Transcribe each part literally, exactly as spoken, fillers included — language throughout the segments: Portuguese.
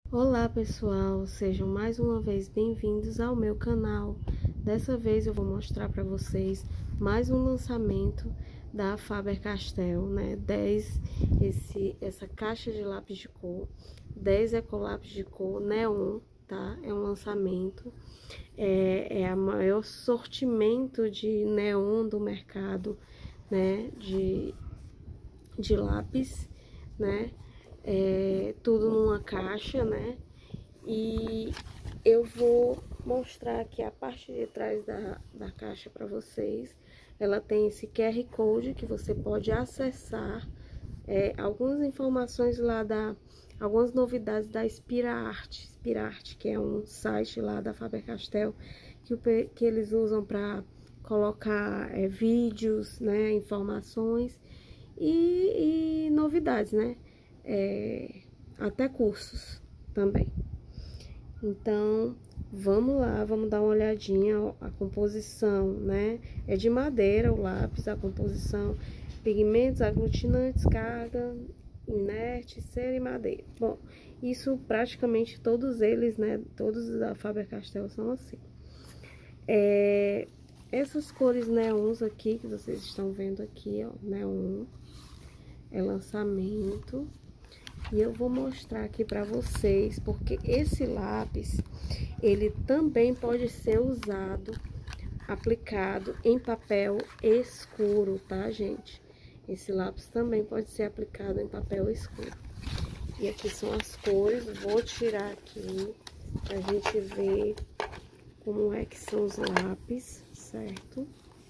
Olá pessoal, sejam mais uma vez bem-vindos ao meu canal. Dessa vez eu vou mostrar para vocês mais um lançamento da Faber-Castell, né? dez, esse, essa caixa de lápis de cor, dez ecolápis de cor neon, tá? É um lançamento, é, é a maior sortimento de neon do mercado, né? De, de lápis, né? É, tudo numa caixa, né? E eu vou mostrar aqui a parte de trás da, da caixa para vocês. Ela tem esse Q R Code que você pode acessar é, algumas informações lá da... algumas novidades da Inspirarte, Inspirarte, que é um site lá da Faber-Castell que, o, que eles usam para colocar é, vídeos, né, informações e, e novidades, né? É, até cursos também. Então, vamos lá, vamos dar uma olhadinha. A composição, né? É de madeira o lápis, a composição, pigmentos, aglutinantes, carga, inerte, cera e madeira. Bom, isso praticamente todos eles, né? Todos da Faber-Castell são assim. É, essas cores neons aqui, que vocês estão vendo aqui, ó, neon, é lançamento. E eu vou mostrar aqui pra vocês, porque esse lápis, ele também pode ser usado, aplicado em papel escuro, tá, gente? Esse lápis também pode ser aplicado em papel escuro. E aqui são as cores, vou tirar aqui pra gente ver como é que são os lápis, certo?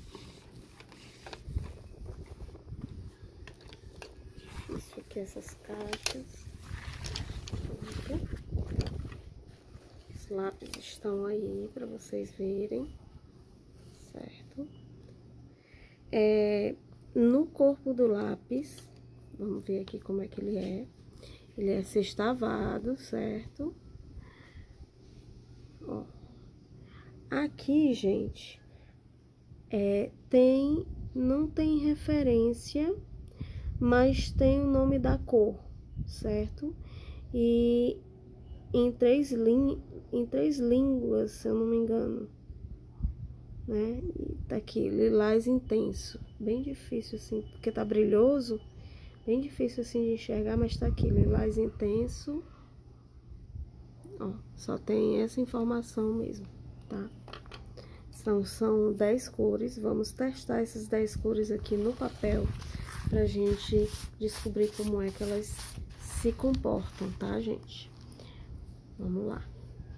Isso aqui, essas caixas. Os lápis estão aí para vocês verem, certo? É, no corpo do lápis, vamos ver aqui como é que ele é. Ele é sextavado, certo? Ó. Aqui, gente, é, tem, não tem referência, mas tem o nome da cor, certo? E em três, lin, em três línguas, se eu não me engano, né? E tá aqui, lilás intenso, bem difícil assim, porque tá brilhoso, bem difícil assim de enxergar, mas tá aqui, lilás intenso. Ó, só tem essa informação mesmo, tá? São, são dez cores, vamos testar essas dez cores aqui no papel pra gente descobrir como é que elas se comportam, tá, gente? Vamos lá.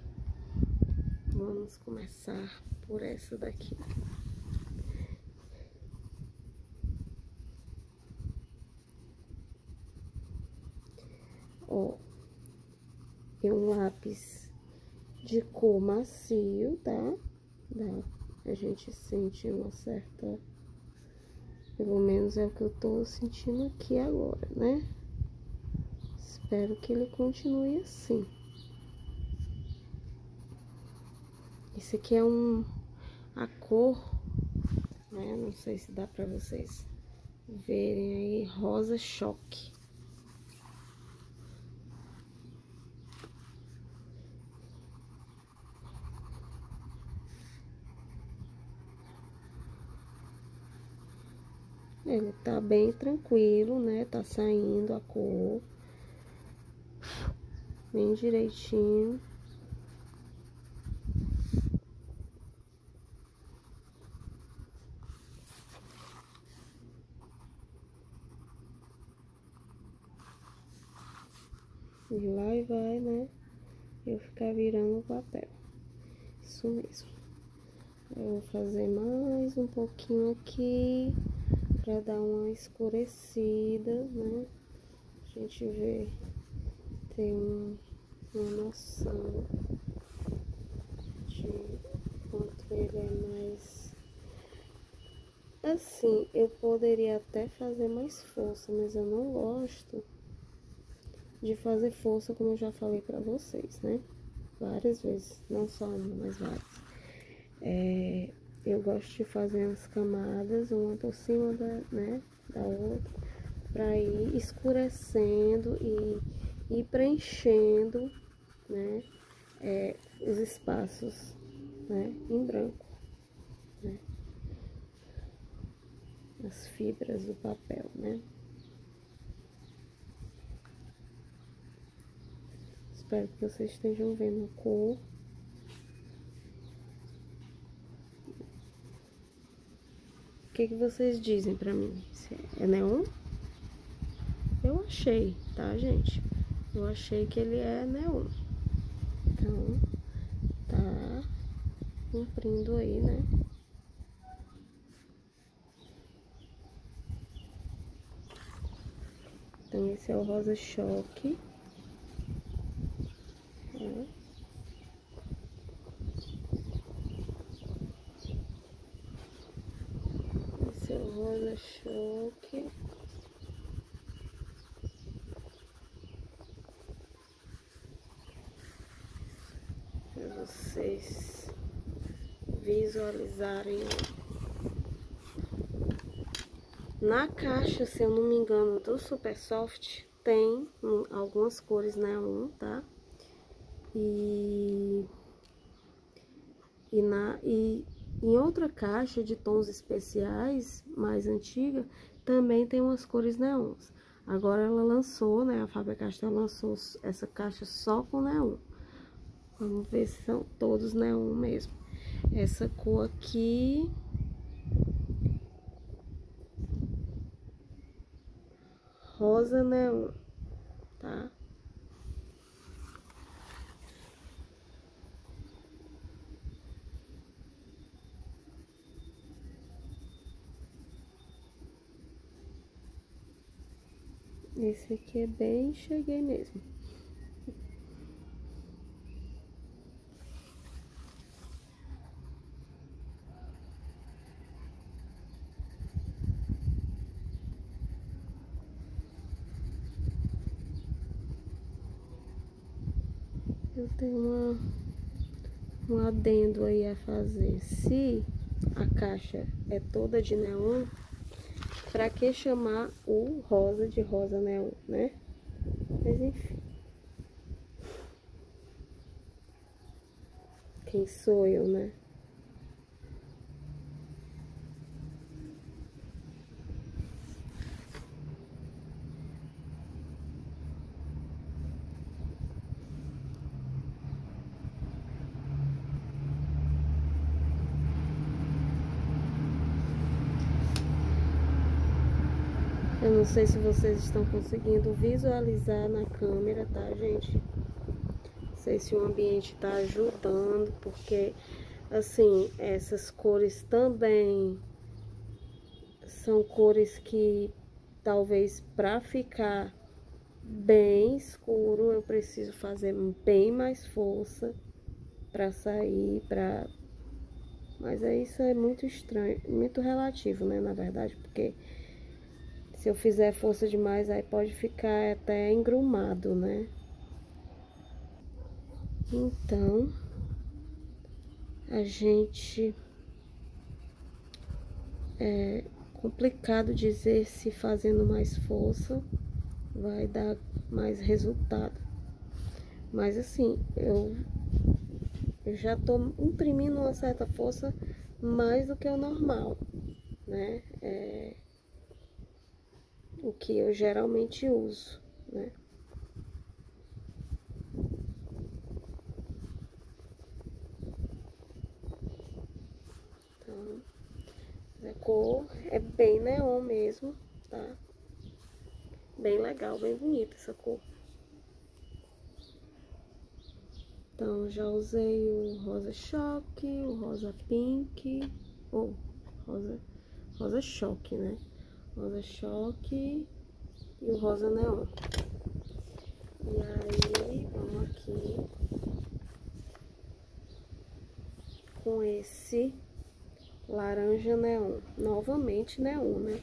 Vamos começar por essa daqui. Ó, é um lápis de cor macio, tá? Dá, a gente sente uma certa... Pelo menos é o que eu tô sentindo aqui agora, né? Espero que ele continue assim. Esse aqui é um... a cor, né? Não sei se dá pra vocês verem aí, rosa choque. Ele tá bem tranquilo, né? Tá saindo a cor bem direitinho. E lá e vai, né? Eu ficar virando o papel. Isso mesmo. Eu vou fazer mais um pouquinho aqui pra dar uma escurecida, né? A gente ver, ter um, uma noção de quanto ele é mais... Assim, eu poderia até fazer mais força, mas eu não gosto de fazer força, como eu já falei pra vocês, né? Várias vezes, não só uma, mas várias. É, eu gosto de fazer as camadas, uma por cima da, né, da outra, pra ir escurecendo e ir preenchendo é, os espaços, né, em branco, né? As fibras do papel, né? Espero que vocês estejam vendo a cor. O que que vocês dizem pra mim? É neon? Eu achei, tá, gente? Eu achei que ele é neon. Então, tá cumprindo aí, né? Então, esse é o rosa choque. Ó. Esse é o rosa choque. Para vocês visualizarem. Na caixa, se eu não me engano, do Super Soft, tem um, algumas cores neon, tá? E, e, na, e em outra caixa de tons especiais, mais antiga, também tem umas cores neons. Agora ela lançou, né? A Faber-Castell lançou essa caixa só com neon. Vamos ver se são todos neon mesmo. Essa cor aqui... rosa neon, tá? Esse aqui é bem cheguei mesmo. Eu tenho uma, um adendo aí a fazer. Se a caixa é toda de neon, pra que chamar o rosa de rosa neon, né? Mas enfim. Quem sou eu, né? Eu não sei se vocês estão conseguindo visualizar na câmera, tá, gente? Não sei se o ambiente tá ajudando, porque, assim, essas cores também são cores que, talvez, pra ficar bem escuro, eu preciso fazer bem mais força pra sair, pra... Mas é isso é muito estranho, muito relativo, né, na verdade, porque... se eu fizer força demais, aí pode ficar até engrumado, né? Então, a gente... é complicado dizer se fazendo mais força vai dar mais resultado. Mas assim, eu, eu já tô imprimindo uma certa força mais do que o normal, né? É... o que eu geralmente uso, né? Então, a cor é bem neon mesmo, tá? Bem legal, bem bonita essa cor. Então, já usei o rosa choque, o rosa pink, ou rosa, rosa choque, né? Rosa choque e o rosa neon. E aí, vamos aqui com esse laranja neon. Novamente neon, né?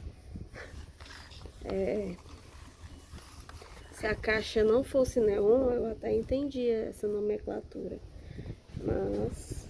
É, se a caixa não fosse neon, eu até entendia essa nomenclatura. Mas...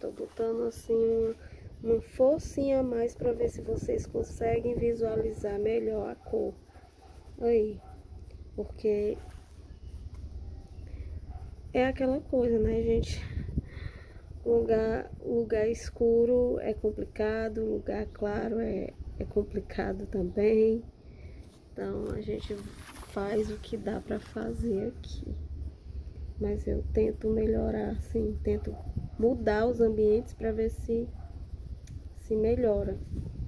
tô botando assim uma, uma forcinha a mais para ver se vocês conseguem visualizar melhor a cor. Aí, porque é aquela coisa, né, gente? Lugar, lugar escuro é complicado, lugar claro é, é complicado também. Então a gente faz o que dá pra fazer aqui. Mas eu tento melhorar, assim, tento mudar os ambientes pra ver se se melhora.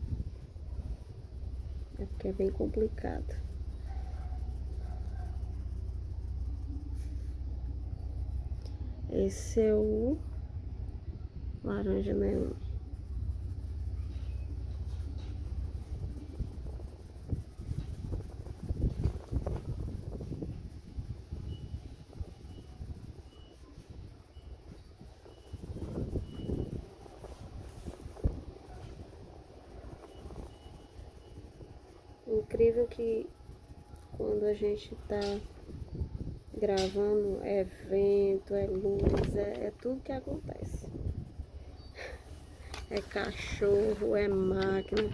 É porque é bem complicado. Esse é o laranja neon. Incrível que quando a gente tá gravando é vento, é luz, é, é tudo que acontece. É cachorro, é máquina.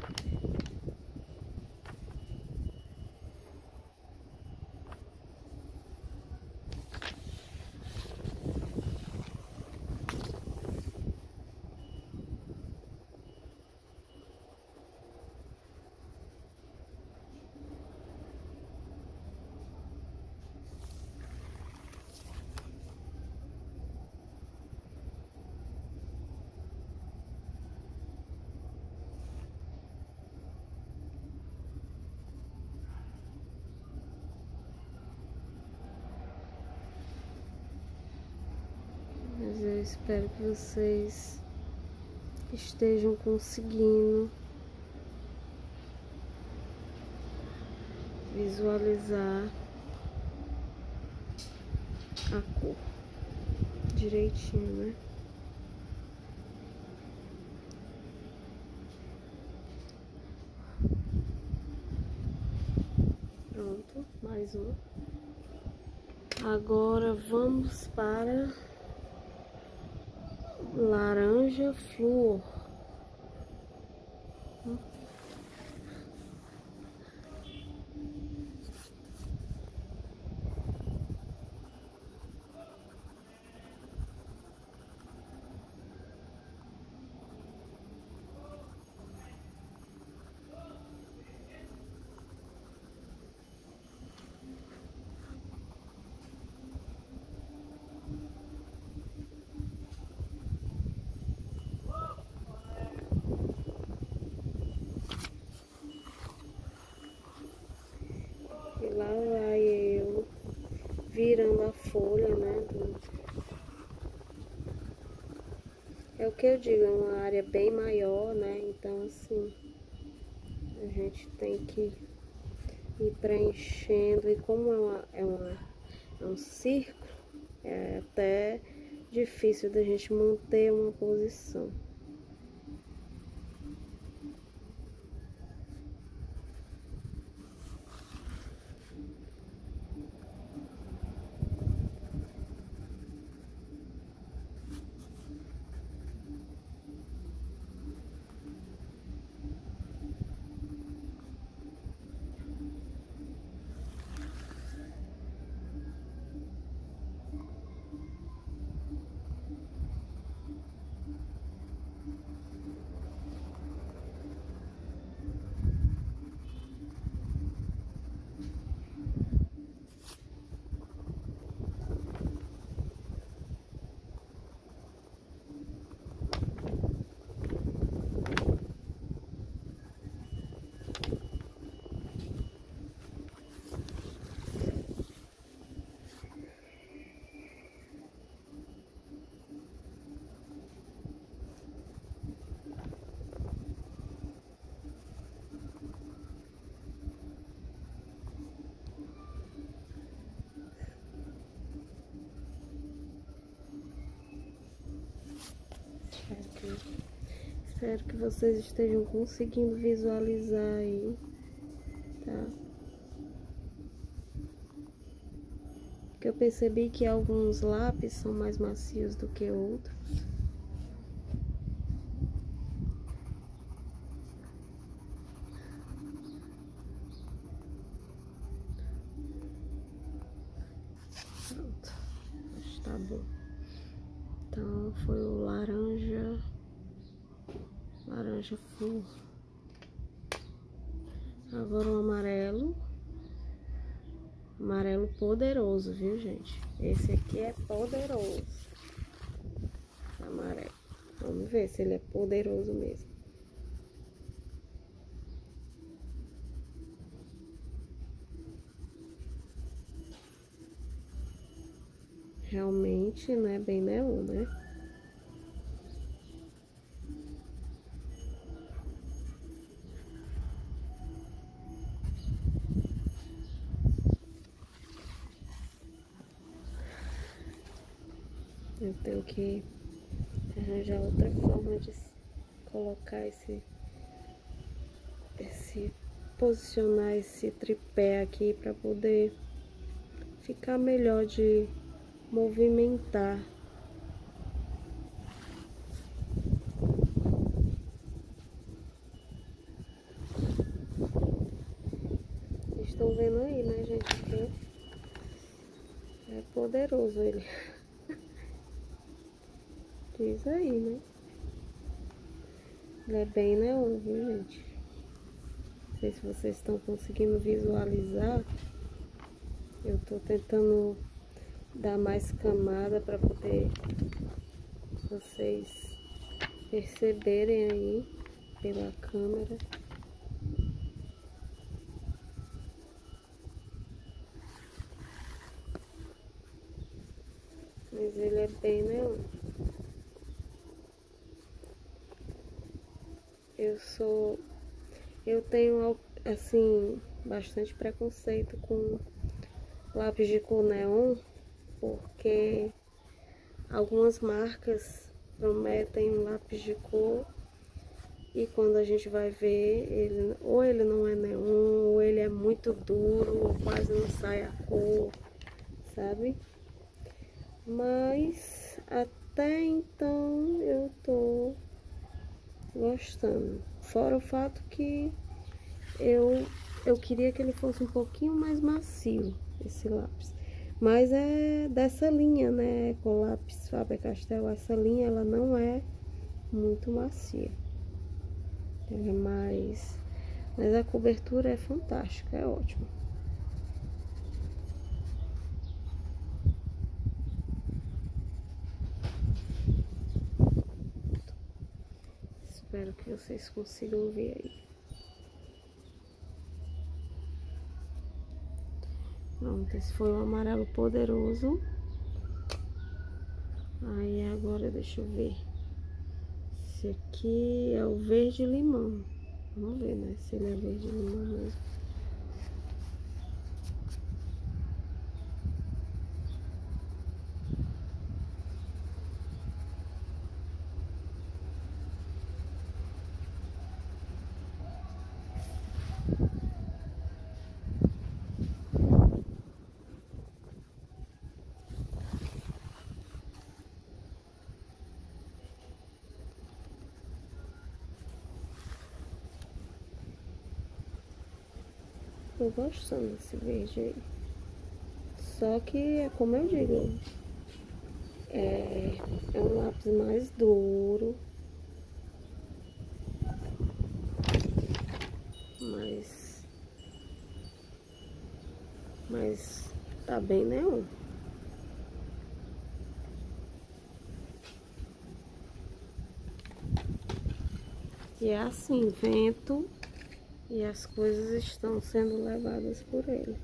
Mas eu espero que vocês estejam conseguindo visualizar a cor direitinho, né? Pronto, mais um. Agora vamos para laranja flúor. E lá vai eu virando a folha, né? Do... É o que eu digo, é uma área bem maior, né? Então, assim, a gente tem que ir preenchendo. E como é, uma, é, uma, é um círculo, é até difícil da gente manter uma posição. Aqui. Espero que vocês estejam conseguindo visualizar aí, tá? Porque eu percebi que alguns lápis são mais macios do que outros. Pronto, acho que tá bom. Então foi o laranja, laranja full. Agora o amarelo, amarelo poderoso, viu, gente? Esse aqui é poderoso, amarelo. Vamos ver se ele é poderoso mesmo. Realmente não é bem neon, né? Eu tenho que arranjar outra forma de colocar esse, esse posicionar esse tripé aqui para poder ficar melhor de movimentar. Estão vendo aí, né, gente? Que é poderoso ele. Diz aí, né? Ele é bem neon, viu, gente? Não sei se vocês estão conseguindo visualizar. Eu tô tentando dar mais camada para poder vocês perceberem aí pela câmera. Mas ele é bem neon. Eu sou... Eu tenho, assim, bastante preconceito com lápis de cor neon, porque algumas marcas prometem um lápis de cor e quando a gente vai ver, ele, ou ele não é neon, ou ele é muito duro, ou quase não sai a cor, sabe? Mas até então eu tô gostando. Fora o fato que eu, eu queria que ele fosse um pouquinho mais macio, esse lápis. Mas é dessa linha, né? Ecolápis Faber-Castell, essa linha ela não é muito macia. Ela é mais... Mas a cobertura é fantástica, é ótimo. Espero que vocês consigam ver aí. Pronto, esse foi o amarelo poderoso. Aí agora deixa eu ver. Esse aqui é o verde limão. Vamos ver, né? Se ele é verde limão mesmo. Tô gostando desse verde aí. Só que é como eu digo, é, é um lápis mais duro, mas, mas tá bem neon. E é assim, vento e as coisas estão sendo levadas por ele.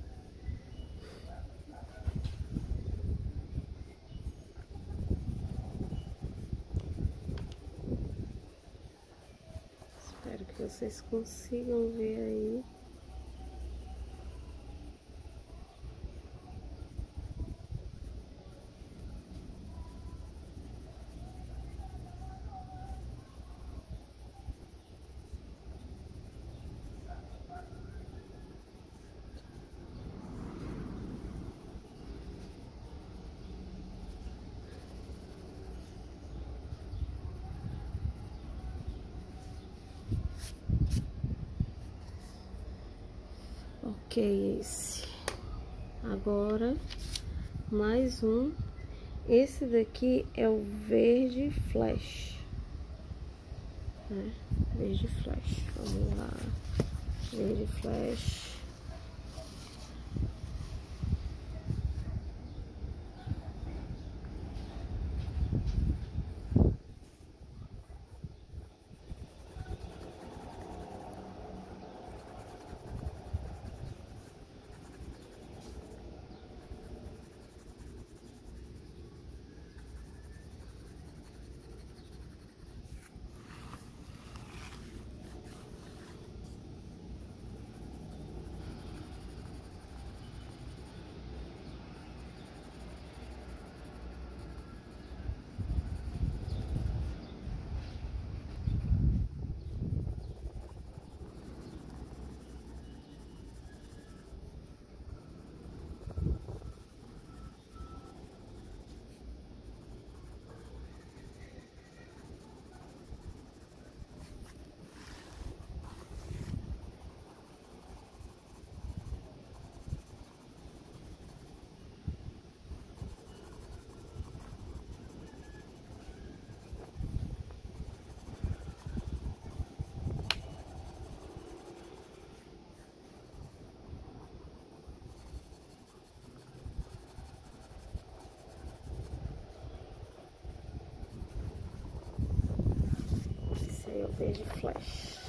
Espero que vocês consigam ver aí. Ok, esse. Agora mais um. Esse daqui é o verde flash, né? Verde flash, vamos lá, verde flash. Esse é o verde flash.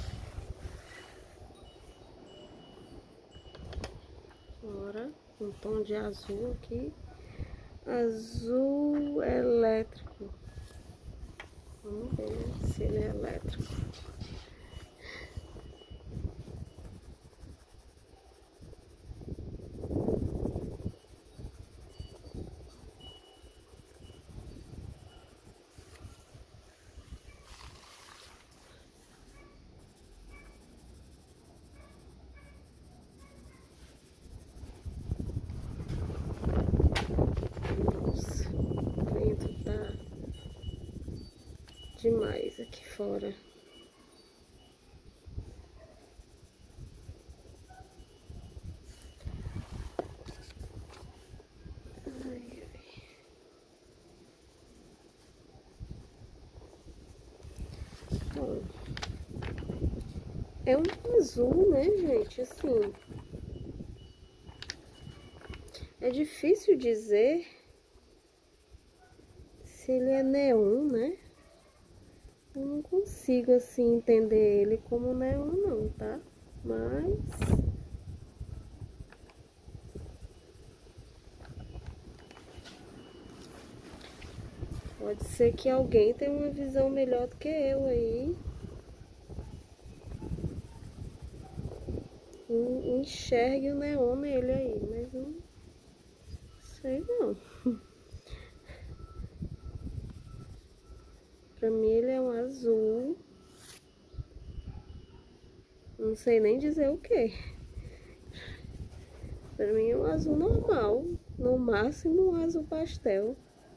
Agora, um tom de azul aqui. Azul elétrico. Vamos ver, né, se ele é elétrico. Nossa, o vento tá demais aqui fora. Ai, ai. Bom, é um azul, né, gente? Assim, é difícil dizer se ele é neon, né? Eu não consigo, assim, entender ele como neon, não, tá? Mas pode ser que alguém tenha uma visão melhor do que eu aí. E enxergue o neon nele aí, mas não sei não. Pra mim ele é um azul. Não sei nem dizer o que. Pra mim é um azul normal. No máximo um azul pastel.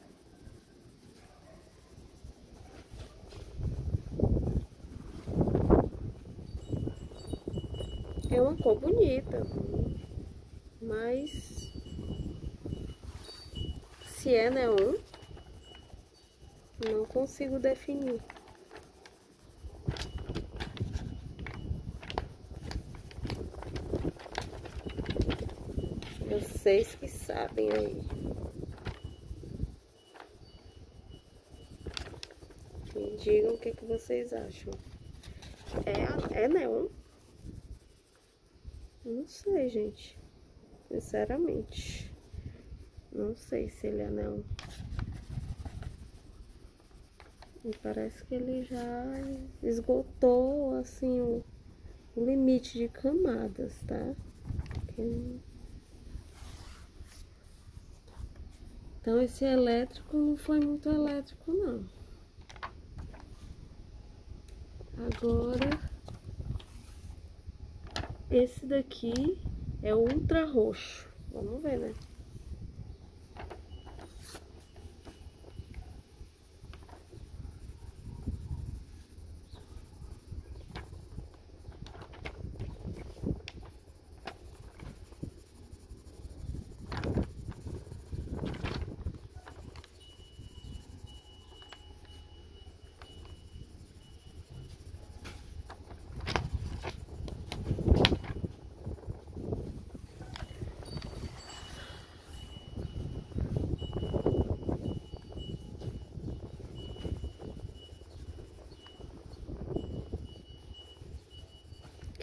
É uma cor bonita. Mas se é neon, não consigo definir. Vocês que sabem aí. Me digam o que, que vocês acham. É, é neon? Não sei, gente. Sinceramente. Não sei se ele é neon. E parece que ele já esgotou, assim, o, o limite de camadas, tá? Que... Então, esse elétrico não foi muito elétrico, não. Agora, esse daqui é o ultra roxo. Vamos ver, né?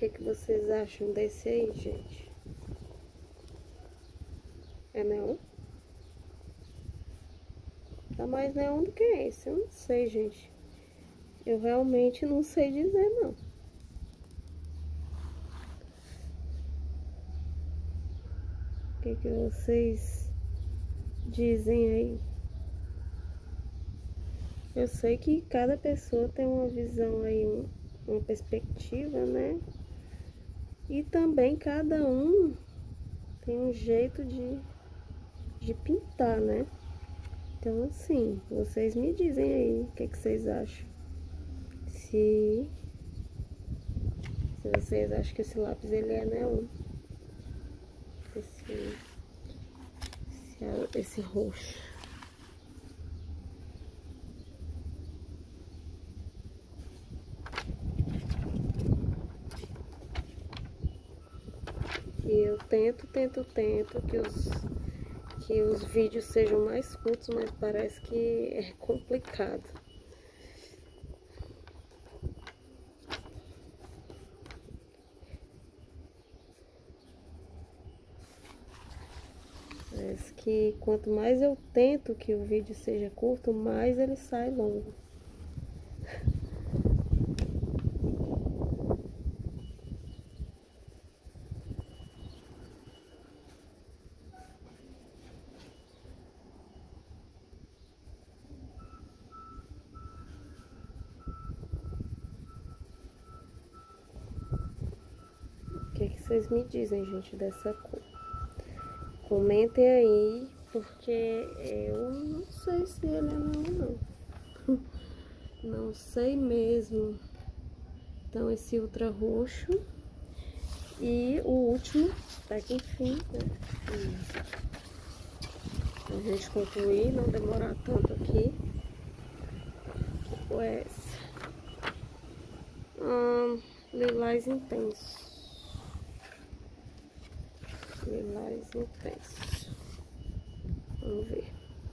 que que vocês acham desse aí, gente? É neon? Tá mais neon do que esse, eu não sei, gente. Eu realmente não sei dizer, não. O que que vocês dizem aí? Eu sei que cada pessoa tem uma visão aí, uma perspectiva, né? E também cada um tem um jeito de, de pintar, né? Então, assim, vocês me dizem aí o que, que vocês acham. Se, se vocês acham que esse lápis ele é neon. Esse, esse, esse roxo. E eu tento, tento, tento que os, que os vídeos sejam mais curtos, mas parece que é complicado. Parece que quanto mais eu tento que o vídeo seja curto, mais ele sai longo. O que, que vocês me dizem, gente, dessa cor? Comentem aí, porque eu não sei se ele é não, não. Não sei mesmo. Então, esse ultra roxo. E o último, tá aqui, enfim, né? Pra gente concluir, não demorar tanto aqui. Que cor é essa? Hum, lilás intenso. Lilás intenso. Vamos ver.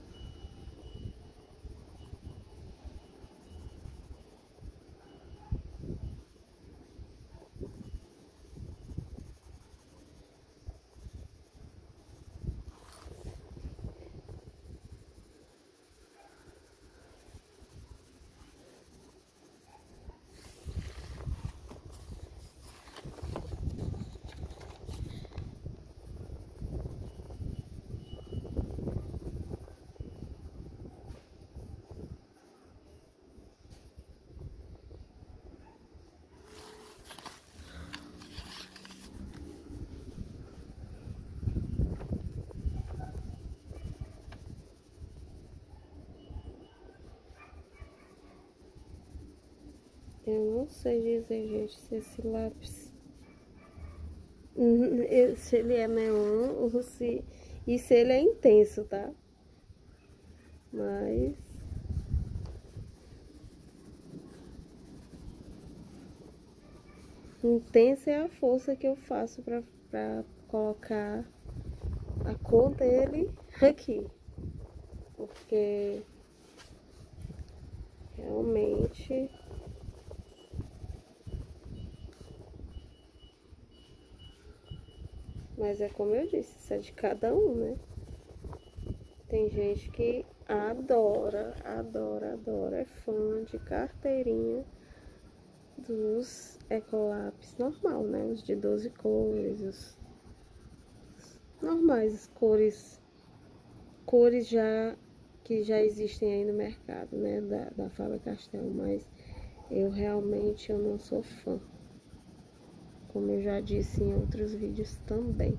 Eu não sei dizer, gente, se esse lápis, se ele é neon ou se, e se ele é intenso, tá? Mas intensa é a força que eu faço pra, pra colocar a cor dele aqui, porque realmente mas é como eu disse, isso é de cada um, né? Tem gente que adora, adora, adora, é fã de carteirinha dos Ecolápis normal, né? Os de doze cores, os normais, as cores, cores já que já existem aí no mercado, né? Da, da Faber-Castell, mas eu realmente eu não sou fã. Como eu já disse em outros vídeos também.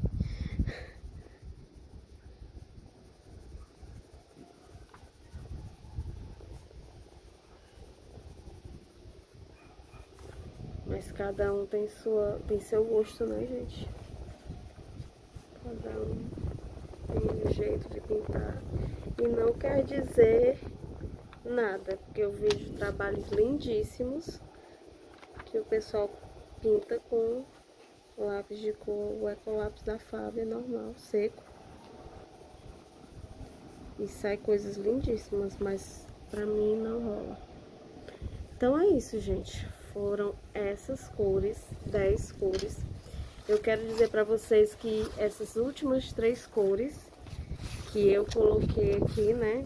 Mas cada um tem sua, tem seu gosto, né, gente? Cada um tem um jeito de pintar. E não quer dizer nada, porque eu vejo trabalhos lindíssimos que o pessoal pinta com lápis de cor, o Ecolápis da Faber normal, seco. E sai coisas lindíssimas, mas pra mim não rola. Então é isso, gente. foram essas cores, dez cores. Eu quero dizer para vocês que essas últimas três cores que eu coloquei aqui, né?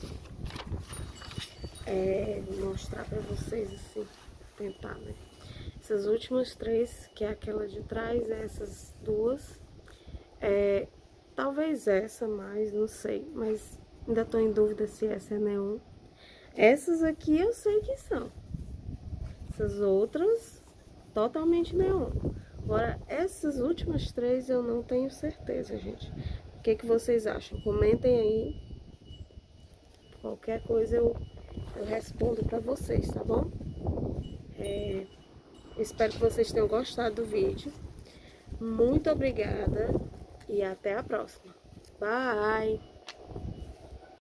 É, vou mostrar para vocês assim, tentar, né? Essas últimas três, que é aquela de trás, essas duas, é, talvez essa mais, não sei, mas ainda tô em dúvida se essa é neon. Essas aqui eu sei que são. Essas outras, totalmente neon. Agora, essas últimas três eu não tenho certeza, gente. O que que vocês acham? Comentem aí. Qualquer coisa eu, eu respondo pra vocês, tá bom? É, espero que vocês tenham gostado do vídeo. Muito obrigada e até a próxima. Bye!